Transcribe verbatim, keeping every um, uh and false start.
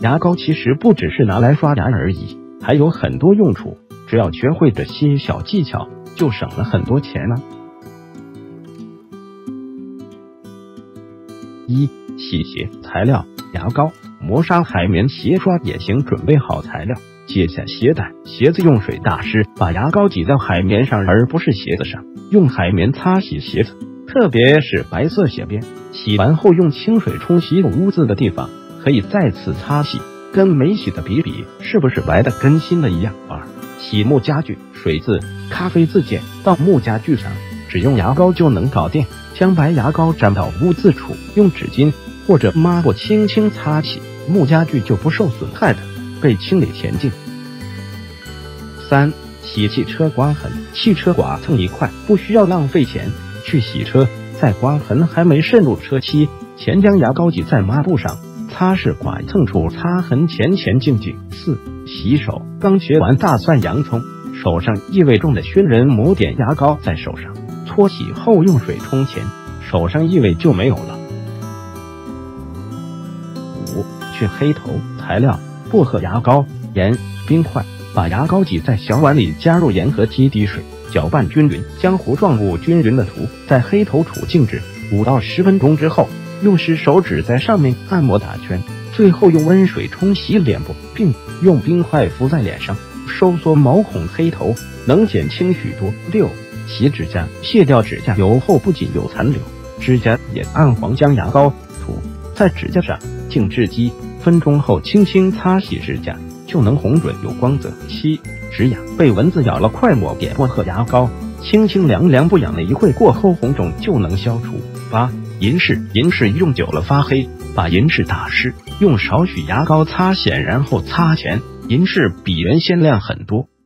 牙膏其实不只是拿来刷牙而已，还有很多用处，只要学会这些小技巧，就省了很多钱了。一、洗鞋材料：牙膏、磨砂海绵、鞋刷也行。准备好材料，解下鞋带，鞋子用水打湿，把牙膏挤在海绵上，而不是鞋子上，用海绵擦洗鞋子，特别是白色鞋边。洗完后用清水冲洗有污渍的地方，可以再次擦洗，跟没洗的比比，是不是白的跟新的一样？二、洗木家具，水渍、咖啡渍溅到木家具上，只用牙膏就能搞定。将白牙膏沾到污渍处，用纸巾或者抹布轻轻擦洗，木家具就不受损害的被清理干净。三、洗汽车刮痕，汽车刮蹭一块，不需要浪费钱去洗车，在刮痕还没渗入车漆前，将牙膏挤在抹布上，擦拭刮蹭处，擦痕前前净净。四、洗手，刚切完大蒜洋葱，手上异味重的熏人，抹点牙膏在手上，搓洗后用水冲前，手上异味就没有了。五、去黑头，材料：薄荷牙膏、盐、冰块。把牙膏挤在小碗里，加入盐和几滴水，搅拌均匀，将糊状物均匀的涂在黑头处，静置五到十分钟之后，用湿手指在上面按摩打圈，最后用温水冲洗脸部，并用冰块敷在脸上，收缩毛孔，黑头能减轻许多。六、洗指甲，卸掉指甲油后不仅有残留，指甲也暗黄，将牙膏涂在指甲上，静置几分钟后轻轻擦洗指甲，就能红润有光泽。七、止痒，被蚊子咬了，快抹点薄荷牙膏，轻轻凉凉不痒的，一会过后红肿就能消除。八、银饰，银饰用久了发黑，把银饰打湿，用少许牙膏擦显，然后擦前，银饰比原先亮很多。